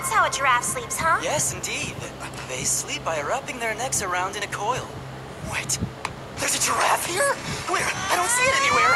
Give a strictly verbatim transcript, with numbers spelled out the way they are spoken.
that's how a giraffe sleeps, huh? Yes, indeed. They sleep by wrapping their necks around in a coil. Wait, there's a giraffe here? Where? I don't see it anywhere.